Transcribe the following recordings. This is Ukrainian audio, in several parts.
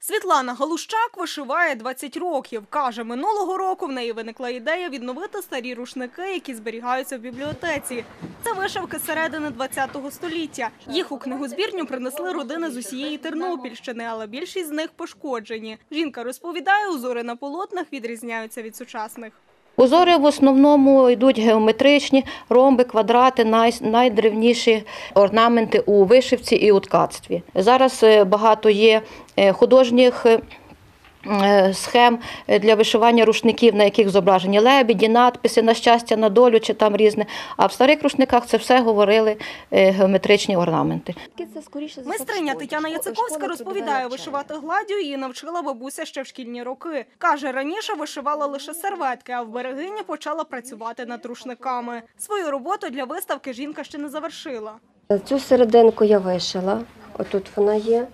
Світлана Галущак вишиває 20 років. Каже, минулого року в неї виникла ідея відновити старі рушники, які зберігаються в бібліотеці. Це вишивки середини ХХ століття. Їх у книгозбірню принесли родини з усієї Тернопільщини, але більшість з них пошкоджені. Жінка розповідає, узори на полотнах відрізняються від сучасних. Узори в основному йдуть геометричні, ромби, квадрати, найдревніші орнаменти у вишивці і у ткацтві. Зараз багато є художніх схем для вишивання рушників, на яких зображені лебеді, надписи на щастя, на долю чи там різне. А в старих рушниках це все говорили геометричні орнаменти. Майстриня Тетяна Яциковська розповідає, вишивати гладдю її навчила бабуся ще в шкільні роки. Каже, раніше вишивала лише серветки, а в берегині почала працювати над рушниками. Свою роботу для виставки жінка ще не завершила. Цю серединку я вишила, отут вона є.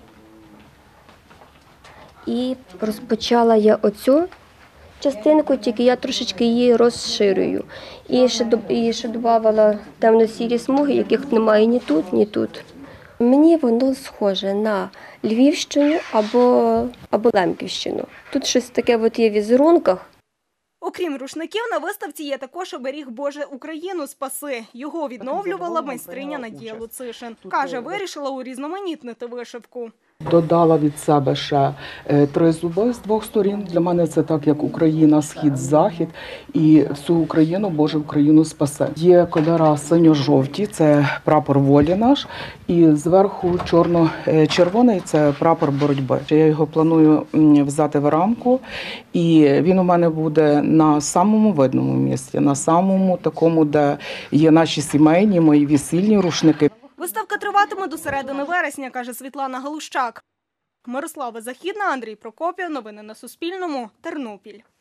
І розпочала я оцю частинку, тільки я трошечки її розширюю. І ще додавала темно-сірі смуги, яких немає ні тут, ні тут. Мені воно схоже на Львівщину або Лемківщину. Тут щось таке от є в візерунках. Окрім рушників, на виставці є також оберіг «Боже, Україну спаси». Його відновлювала майстриня Надія Луцишин. Каже, вирішила урізноманітнити вишивку. Додала від себе ще 3 зуби з 2 сторін. Для мене це так, як Україна, схід, захід. І всю Україну, Боже, Україну спасе. Є кольори синьо-жовті, це прапор волі наш. І зверху чорно-червоний – це прапор боротьби. Я його планую взяти в рамку. І він у мене буде на самому видному місці, на самому такому, де є наші сімейні, мої весільні рушники. Виставка триватиме до середини вересня, каже Світлана Галущак. Мирослава Західна, Андрій Прокопів. Новини на Суспільному. Тернопіль.